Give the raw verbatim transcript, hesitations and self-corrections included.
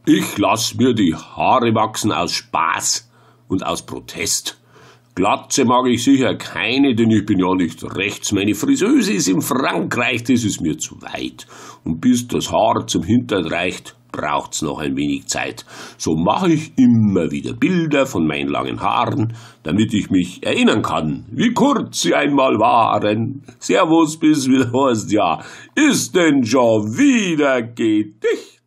Ich lass mir die Haare wachsen aus Spaß und aus Protest. Glatze mag ich sicher keine, denn ich bin ja nicht rechts. Meine Friseuse ist in Frankreich, das ist mir zu weit. Und bis das Haar zum Hintern reicht, braucht's noch ein wenig Zeit. So mache ich immer wieder Bilder von meinen langen Haaren, damit ich mich erinnern kann, wie kurz sie einmal waren. Servus, bis wieder Horst, ja, ist denn schon wieder gedicht?